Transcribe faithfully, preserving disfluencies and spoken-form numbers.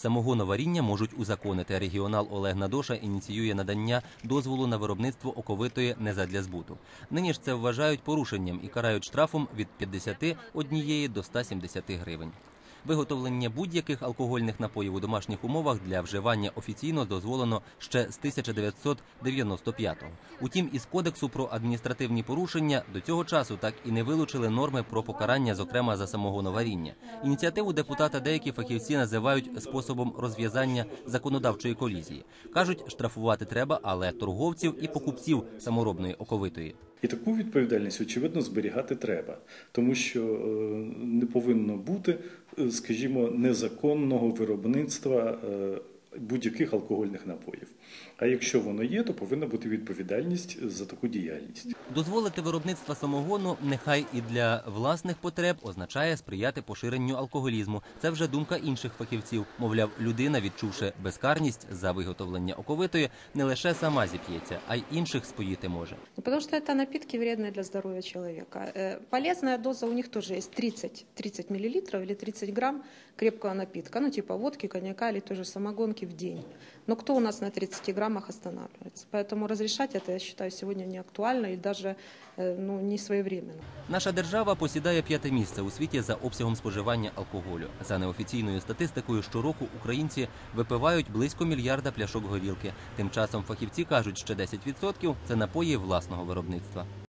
Самогоноваріння можуть узаконити. Регіонал Олег Надоша ініціює надання дозволу на виробництво оковитої не задля збуту. Нині ж це вважають порушенням і карають штрафом від п'ятдесяти однієї до ста сімдесяти гривень. Виготовлення будь-яких алкогольних напоїв у домашніх умовах для вживання офіційно дозволено ще з тисяча дев'ятсот дев'яносто п'ятого. Утім, із Кодексу про адміністративні порушення до цього часу так і не вилучили норми про покарання, зокрема за самогоноваріння. Ініціативу депутата деякі фахівці називають способом розв'язання законодавчої колізії. Кажуть, штрафувати треба, але торговців і покупців саморобної оковитої. І таку відповідальність, очевидно, зберігати треба, тому що не повинно бути, скажімо, незаконного виробництва будь-яких алкогольних напоїв. А якщо воно є, то повинна бути відповідальність за таку діяльність. Дозволити виробництво самогону, нехай і для власних потреб, означає сприяти поширенню алкоголізму. Це вже думка інших фахівців. Мовляв, людина, відчувши безкарність за виготовлення оковитої, не лише сама зіп'ється, а й інших споїти може. Тому що це напитки вредні для здоров'я чоловіка. Полезна доза у них теж є тридцять миллилитров или тридцать грамм крепкого напитка, ну типа водки, коньяка или той же самогонки в день. Но кто у нас на тридцати граммах останавливается? Поэтому разрешать это, я считаю, сегодня не актуально и даже ну, не своевременно. Наша держава посідає п'яте місце у світі за обсягом споживання алкоголю. За неофіційною статистикою, щороку українці випивають близько мільярда пляшок горілки. Тим часом фахівці кажуть, що десять відсотків – це напої власного виробництва.